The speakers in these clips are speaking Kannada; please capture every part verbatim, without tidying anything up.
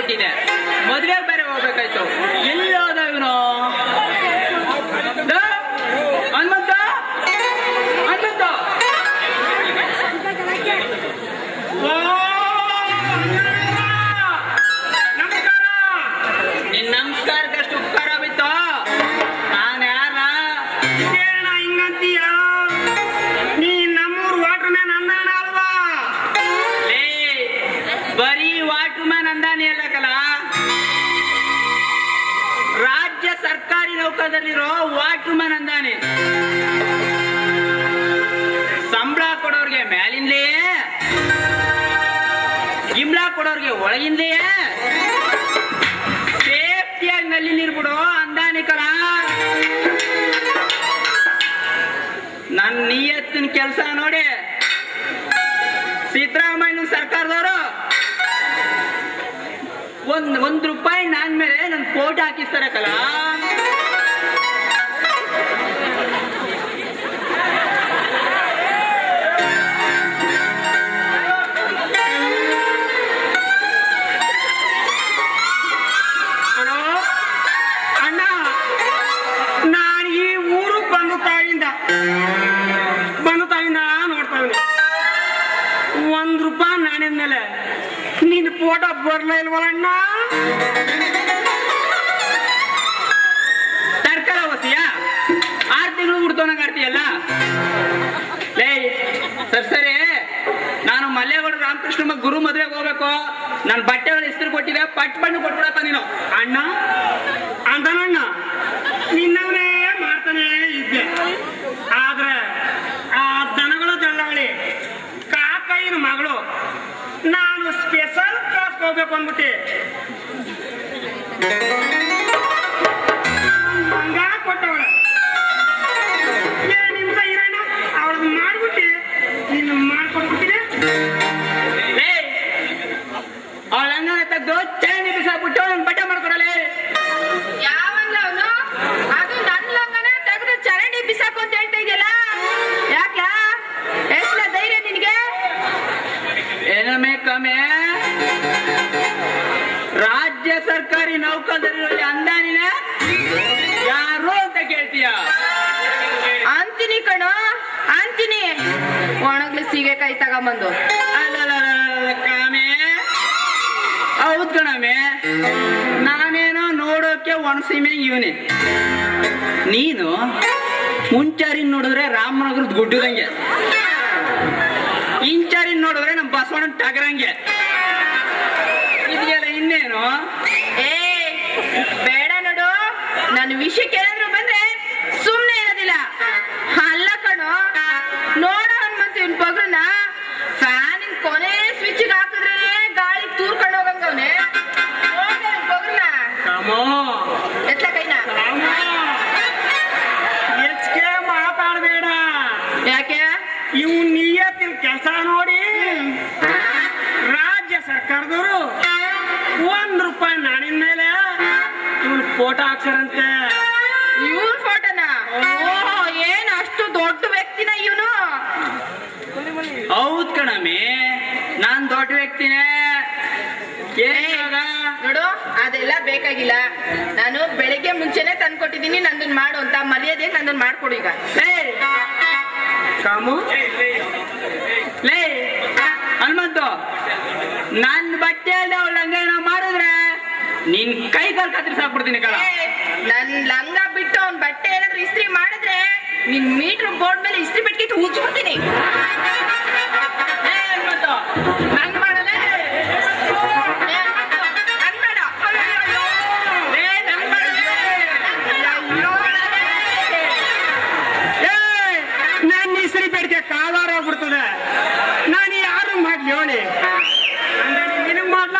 ಕೊಟ್ಟಿದೆ, ಮದುವೆಗೆ ಬೇರೆ ಹೋಗ್ಬೇಕಾಯ್ತು. ಎಲ್ಲಿ ಹೋದ ಇವನು? ಹನುಮಂತ ಹನುಮಂತ ನಿನ್ ನಮಸ್ಕಾರಕ್ಕಷ್ಟು ಉಪಕಾರ ಬಿತ್ತು. ನಾನು ಯಾರ ಹಿಂಗಂತೀಯ? ನೀ ನಮ್ಮೂರ್ ವಾಟರ್ ಮ್ಯಾನ್ ಅಂದಾನ ಅಲ್ವಾ? ಲೇ, ಬರೀ ವಾಟರ್ ಮ್ಯಾನ್ ಅಂದಾನೆ ಅಲ್ಲಕಲ್ಲ, ರಾಜ್ಯ ಸರ್ಕಾರಿ ನೌಕರದಲ್ಲಿರೋ ವಾಟರ್ ಮ್ಯಾನ್ ಅಂದಾನೆ. ಸಂಬಳ ಕೊಡೋರ್ಗೆ ಮ್ಯಾಲಿಂದೆಯೇ, ಗಿಂಬಳ ಕೊಡೋರ್ಗೆ ಒಳಗಿಂದೆಯೇ, ಸೇಫ್ಟಿಯಾಗಿ ನಲ್ಲಿ ನೀರು ಬಿಡೋ ಅಂದಾನೆ ಕಲ. ನನ್ನ ನಿಯತ್ತಿನ ಕೆಲಸ ನೋಡಿ ಸಿದ್ದರಾಮಯ್ಯ ಸರ್ಕಾರದವರು ಒಂದ್ ಒಂದ್ ರೂಪಾಯಿ ನಾನ್ ಮೇಲೆ ನನ್ ಫೋಟೋ ಹಾಕಿಸ್ತಾರಕಲ್ಲ. ಅಣ್ಣ, ನಾನು ಈ ಊರು ಬಂದು ತಾಯಿಂದ ಬಂದು ತಾಯಿಂದ ನೋಡ್ತಾ ಇದ್ದೀನಿ. ಒಂದ್ ರೂಪಾಯಿ ನಾಣ್ಯದ ಮೇಲೆ ನಿನ್ ಫೋಟೋ ಬರ್ಲೇ ಇಲ್ವಲ್ಲ? ತರ್ಕರ ಓದ್ತೀಯ? ಆರ್ ತಿಂಗಳು ಹುಡ್ತೋನಂಗ ಆಡ್ತೀಯಲ್ಲ. ಲೇ ಸರ್ ಸರಿ, ನಾನು ಮಲ್ಲೇಗೌಡ ರಾಮಕೃಷ್ಣ ಗುರು ಮದುವೆಗೆ ಹೋಗ್ಬೇಕು. ನನ್ ಬಟ್ಟೆಗಳು ಇಸ್ತ್ರಿ ಕೊಟ್ಟಿದೆ, ಪಟ್ ಬಣ್ಣು ಕೊಟ್ಬಿಡಪ್ಪ ನೀನು. ಅಣ್ಣ ಅಂದನಣ್ಣ, ನಿನ್ನವನೇ ಮಾಡ್ತಾನೆ ಇದ್ದೆ. ಆದ್ರೆ ಆ ದನಗಳು ದಳ್ಳಾಳಿ ಕಾಕಯ್ಯನ ಮಗಳು ನಾನು ಸ್ಪೆಷಲ್ ಕ್ಲಾಸ್ ಹೋಗ್ಬೇಕು ಅಂದ್ಬಿಟ್ಟೆ ಹಂಗ ಕೊಟ್ಟವಳ. ಏ ನಿಮ್ಗ ಇರೋಣ ಅವಳನ್ನ ಮಾಡ್ಬಿಟ್ಟೆ, ನಿನ್ನ ಮಾಡ್ಕೊಟ್ಬಿಟ್ಟಿದೆ. ಅವಳ ಅಂಗನ ತೆಗ್ದು ಚೈನಿ ಬಿಸಾಕ್ಬಿಟ್ಟು ನನ್ ಬಟ್ಟೆ ಮಾಡ್ಕೊಡಲೆ. ಯಾವಲ್ಲ ಅವನು? ಅದು ನನ್ನ ಲಂಗನ ತೆಗೆದು ಚರಂಡಿ ಬಿಸಾಕು ಅಂತ ಹೇಳ್ತಾ ಇದೆಯಲ್ಲ, ಯಾಕ? ಎಷ್ಟಲ ಧೈರ್ಯ ನಿನಗೆ? ಏನಮೇ ಕಮೆ, ರಾಜ್ಯ ಸರ್ಕಾರಿ ನೌಕರರಲ್ಲಿ ಅಂದಾನಿನ ಯಾರು ಅಂತ ಕೇಳ್ತೀಯ? ಅಂತೀನಿ ಕಣೋ, ಅಂತೀನಿ. ಒಣಗ್ಲಿ ಸೀಗೆಕಾಯಿ ತಗೊಂಬಂದು. ಅಲ್ಲ ಕಾಮೆ, ಹೌದ್ ಕಣಮೆ, ನಾನೇನೋ ನೋಡೋಕೆ ಒಣಸೀಮೆ ಇವನೇ. ನೀನು ಮುಂಚಾರಿನ್ ನೋಡಿದ್ರೆ ರಾಮನಗರದ ಗುಡ್ಡದಂಗೆ, ಇಂಚಾರಿನ್ ನೋಡಿದ್ರೆ ನಮ್ ಬಸವಣ್ಣ ಟಗರಂಗೆ. ಇದೆಲ್ಲ ಇನ್ನೇನು? ಏ ಬೇಡ ನೋಡು, ನನ್ನ ವಿಷಯಕ್ಕೆ ಏನಾದ್ರು ಬಂದ್ರೆ ಸುಮ್ನೆ ಇರೋದಿಲ್ಲ. ಅಲ್ಲ ಕಣೋ, ನೋಡ ಹನುಮಂತ ಇವ್ನ ಪಗ್ರನ್ನ ಫ್ಯಾನಿನ ಕೊನೆ ಸ್ವಿಚ್ ಹಾಕಿದ್ರೆ ಗಾಳಿ ತೂರ್ಕೊಂಡು ಹೋಗಂಗವ್ನೆ. ನೋಡ್ದೆ ಇವ್ನ ಪಗ್ರನ್ನ ಎತ್ಲ ಕೈನ. ಹೆಚ್ಚಿಗೆ ಮಾತಾಡಬೇಡ. ಯಾಕೆ? ಇವು ನಿಯತ್ತಿನ ಕೆಲಸ ನೋಡಿ ರಾಜ್ಯ ಸರ್ಕಾರದವರು ಒಂದ್ ರೂಪಾಯಿ ನಾಣಿನ ಮೇಲೆ ಇವ್ನ ಫೋಟೋ ಹಾಕ್ಸಾರಂತೆ. ಇವ್ನ ಫೋಟೋನ? ಓಹೋ, ಏನ್ ಅಷ್ಟು ದೊಡ್ಡ ವ್ಯಕ್ತಿನ ಇವನು? ಹೌದ್ ಕಣಮಿ, ನಾನ್ ದೊಡ್ಡ ವ್ಯಕ್ತಿನೇ. ನೋಡು, ಅದೆಲ್ಲ ಬೇಕಾಗಿಲ್ಲ. ನಾನು ಬೆಳಿಗ್ಗೆ ಮುಂಚೆನೆ ತಂದ್ಕೊಟ್ಟಿದ್ದೀನಿ, ನಂದನ್ ಮಾಡು ಅಂತ. ಮರ್ಯಾದೆ ನಂದನ್ ಮಾಡ್ಕೊಡು ಈಗ. ಕಾಮು ಲೇ ಹನುಮಂತು, ನನ್ ಬಟ್ಟೆ ಅಲ್ಲದೆ ಅವಳ ಹಂಗ ಏನೋ ಮಾಡಿದ್ರೆ ನಿನ್ ಕೈ ಕಾಲ್ ಕತ್ತರಿಸಾಕ್ಬಿಡ್ತೀನಿ ಕಳ. ನನ್ ಲಂಗ ಬಿಟ್ಟು ಅವ್ನ್ ಬಟ್ಟೆ ಏನಾದ್ರು ಇಸ್ತ್ರಿ ಮಾಡಿದ್ರೆ ನಿನ್ ಮೀಟರ್ ಬೋರ್ಡ್ ಮೇಲೆ ಇಸ್ತ್ರಿ ಬಿಟ್ಕಿಟ್ಟು ಉಜ್ಬಿಡ್ತೀನಿ. ನಂಗ್ ಮಾಡಲ್ಲ, ನಂಗ್ ಬೇಡ. ನನ್ನ ಹೆಸರಿ ಬೆಡ್ಗೆ ಕಾವಾರ ಹೋಗ್ಬಿಡ್ತದೆ. ನಾನು ಯಾರು ಮಾಡ್ಲಿ ಹೇಳಿ? ನಿನಗ್ ಮಾಡ್ಲಾ?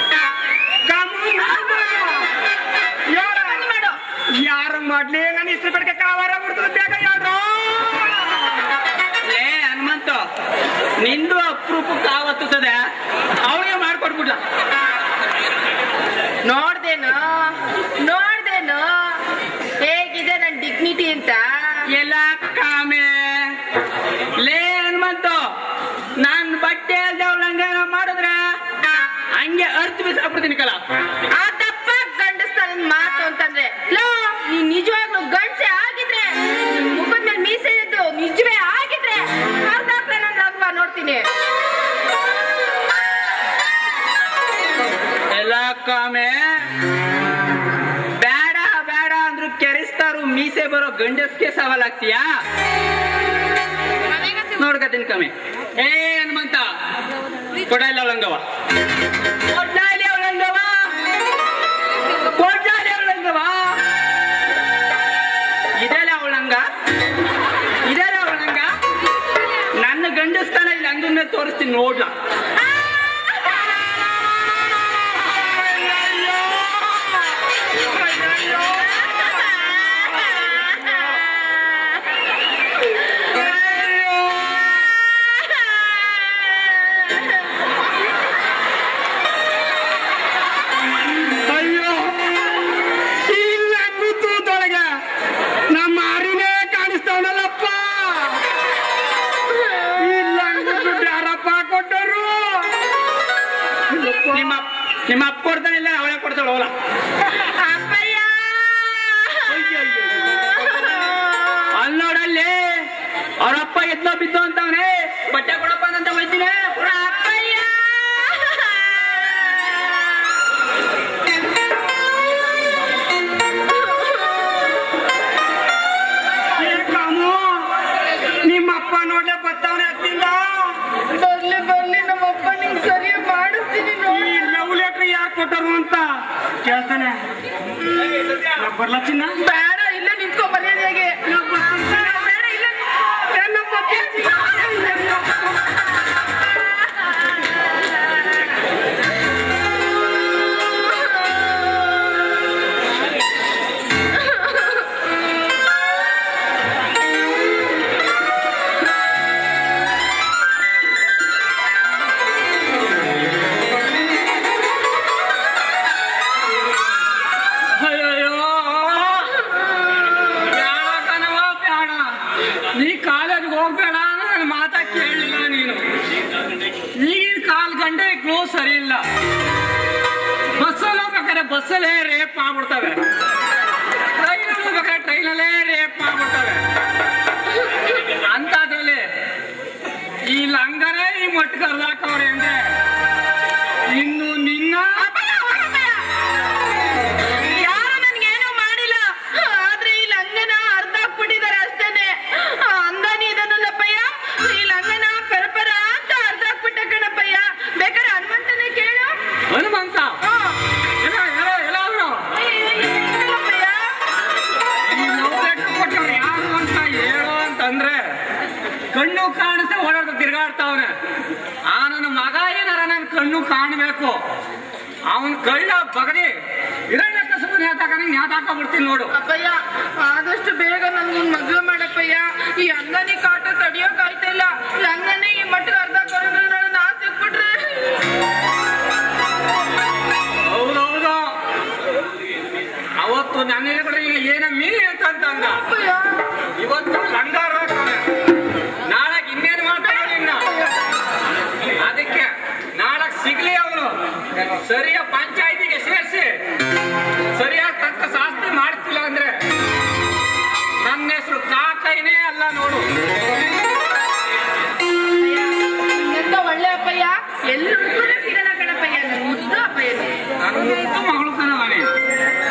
ಯಾರು ಮಾಡ್ಲಿ? ನನ್ನ ಹೆಸರು ಬೆಡ್ಗೆ ಕಾವಾರ ಬಿಡ್ತದೆ. ಬೇಗ ಯಾರು? ಲೇ ಹನುಮಂತು, ನಿಂದು ಅಪರೂಪ ಕಾವತ್ತುತ್ತದೆ, ಅವಳಿಗೆ ಮಾಡ್ಕೊಡ್ಬಿಡ್ಲ. ನೋಡ್ದೇನು ನೋಡ್ದೇನು ಹೇಗಿದೆ ನನ್ ಡಿಗ್ನಿಟಿ ಅಂತ? ಎಲ್ಲ ಕಾಮೆ. ಲೇ ಹನುಮಂತು, ನಾನ್ ಬಟ್ಟೆ ಅಲ್ದೆ ಅವಳ ಹಂಗ ಮಾಡಿದ್ರೆ ಹಂಗೆ ಹಂಗೆ ಅರ್ಥ ಬಿಸಾಕ್ಬಿಡ್ತೀನಿ ಕಲ. ಆ ತಪ್ಪ ಗಂಡಸ್ತಾನ ಮಾತು ಅಂತಂದ್ರೆ ಲೋ ನೀ ನಿಜವಾಗ್ಲೂ ಗಂಡಸೆ ಆಗಿದ್ರೆ ಮುಖದ ಮೇಲೆ ಮೀಸೆ ಇದ್ದು ನಿಜವೇ ಆಗಿದ್ರೆ ಹರ್ದಾಕ್ಲೆ ನನ್ ಲಗ್ವ ನೋಡ್ತೀನಿ. ಎಲ್ಲ ಕಾಮೆ ಬೇಡ ಬೇಡ ಅಂದ್ರು ಕೆರೆಸ್ತಾರು ಮೀಸೆ ಬರೋ ಗಂಡಸ್ಗೆ ಸವಾಲಾಗ್ತೀಯಾ? ನೋಡ್ಕತೀನಿ ಕಮ್ಮಿ. ಏ ಹನುಮಂತ ಕೊಡಲ್ಲ ಅವಳಂಗವ ಕೊಡ್ಲಾಲಿ ಅವಳಂಗವ ಕೊಡ್ಲಾಲಿ ಅವಳಂಗವ ಇದೆಲ್ಲ ಅವಳಂಗ ಇದೆಲ್ಲ ಅವಳಂಗ ನನ್ನ ಗಂಡಸ್ತಾನ ಇಲ್ಲಿ ಅಂಗನ್ನ ತೋರಿಸ್ತೀನಿ ನೋಡ್ಲ. ನಿಮ್ಮ ನಿಮ್ಮ ಅಪ್ಪ ಕೊಡ್ತಾನಿಲ್ಲ ಅವಳೇ ಕೊಡ್ತಾಳ ಹೋಲ. ಅಲ್ಲಿ ನೋಡಲ್ಲಿ ಅವ್ರಪ್ಪ ಎದ್ಲೋ ಬಿದ್ದು ಅಂತವನೇ ಬಟ್ಟೆ ಕೊಡಪ್ಪ ಅಂತ ಹೋಯ್ತೀನಿ. ನಿಮ್ಮಪ್ಪ ನೋಡ್ಲೆ ಬತ್ತವನೇ ಹತ್ತಿಲ್ಲ. ಬರ್ಲಿ ಬರ್ಲಿ ನಮ್ಮಪ್ಪ ನಿಂಗೆ ಸರಿ ಮಾಡಿಸ್ತೀನಿ ನೋಡಿ. ಲವ್ ಲೆಟರ್ ಯಾರು ಕೊಟ್ಟರು ಅಂತ ಕೇಳ್ತಾನೆ. ಬರ್ಲ ಚಿನ್ನ ಬೇಡ ಇಲ್ಲ ನಿಂತ್ಕೊ ಮರ್ಯಾದೆಗೆ. ಬೇಡ ಇಲ್ಲ ನೀ ಕಾಲೇಜ್ಗೆ ಹೋಗ್ಬೇಡ ನನ್ನ ಮಾತ ಕೇಳಲಿಲ್ಲ ನೀನು. ಈಗಿನ ಕಾಲ್ ಗಂಟೆ ಕ್ಲೋಸ್ ಸರಿ ಇಲ್ಲ. ಬಸ್ಸಲ್ಲಿ ಹೋಗ್ಬೇಕಾದ್ರೆ ಬಸ್ಸಲ್ಲೇ ರೇಪ್ ಮಾಡ್ಬಿಡ್ತವೆ, ಟ್ರೈನ್ ಹೋಗ್ಬೇಕಾದ್ರೆ ಟ್ರೈನಲ್ಲೇ ರೇಪ್ ಮಾಡ್ಬಿಡ್ತವೆ. ಅಂತದ್ರಲ್ಲಿ ಈ ಲಂಗರೇ ಈ ಮಟ್ಟಿಗೆ ಹರಿದಾಕವ್ರೆ ಅಂದ್ರೆ ಇನ್ನು ನಿನ್ನ ಯಾರು ನನ್ಗೇನು ಮಾಡಿಲ್ಲ. ಆದ್ರೆ ಈ ಲಂಗನ ಅರ್ಧಾಕ್ಬಿಟ್ಟಿದ್ದಾರೆ ಅಷ್ಟೇನೆ. ಅಂದಾನಿ ಇದನ್ನಲ್ಲಪ್ಪಯ್ಯ ಈ ಲಂಗನ ಪೆರಪರ ಅಂತ ಅರ್ಧಾಕ್ಬಿಟ್ಟ ಕಣಪ್ಪಯ್ಯ. ಬೇಕಾದ್ರೆ ಹನುಮಂತನೇ ಕೇಳು. ಹನುಮಂತ ಎಲ್ಲ ಎಲ್ಲ ಎಲ್ಲ ಅವರು ಈ ಲವ್ ಲೆಟರ್ ಕೊಟ್ಟವ್ರು ಯಾರು ಅಂತ ಹೇಳು ಅಂತಂದ್ರೆ ಕಣ್ಣು ಕಾಣಿಸ್ತೆ ಓಡಾಡ್ತಾ ತಿರ್ಗಾಡ್ತಾವನೆ. ಆ ನನ್ನ ಮಗ ಏನಾರ ನನ್ನ ಕಣ್ಣು ಕಾಣಬೇಕು. ಅವನ್ ಕಳ್ಳ ಬಗಡಿ ಹಿರಣ್ಯ ಕಸಬು ನೇತಾಕ ನೇತಾಕೊಂಡ್ಬಿಡ್ತೀನಿ ನೋಡು. ಅಪ್ಪಯ್ಯ ಆದಷ್ಟು ಬೇಗ ನನ್ಗೊಂದು ಮದುವೆ ಮಾಡಪ್ಪಯ್ಯ. ಈ ಅಂಗನಿ ಕಾಟ ತಡಿಯೋಕ್ ಆಯ್ತಾ ಇಲ್ಲ. ಲಂಗನೇ ಈ ಮಟ್ಟಿಗೆ ಅರ್ಧಾಕೊಂಡ್ರೆ ನನ್ನ ಆಸೆ ಬಿಟ್ರೆ. ಹೌದೌದು ಅವತ್ತು ನನ್ನ ಎದುರುಗಡೆ ಏನ ಮೀನಿ ಅಂತ ಅಂದ. ಇವತ್ತು ಲಂಗಾರ ನಾಳೆ ಇನ್ನೇನು ಮಾಡ್ತಾನೆ ಇನ್ನ. ಅದಕ್ಕೆ ನಾಳೆ ಸಿಗ್ಲಿ ಅವನು ಸರಿಯ ಪಂಚಾಯತಿಗೆ ಸೇರಿಸಿ ಸರಿಯಾದ ತಕ್ಕ ಶಾಸ್ತಿ ಮಾಡ್ತಿಲ್ಲ ಅಂದ್ರೆ ನನ್ನ ಹೆಸರು ಕಾಕೈನೇ ಅಲ್ಲ ನೋಡು. ಎಂತ ಒಳ್ಳೆ ಅಪ್ಪಯ್ಯ. ಎಲ್ಲರೂ ಸಿಗಲ್ಲ ಕಣಪ್ಪಯ್ಯ. ನನ್ನ ಮುದ್ದು ಅಪ್ಪಯ್ಯ. ನನ್ನ ಮುದ್ದು ಮಗಳು ಕಣವನೇ.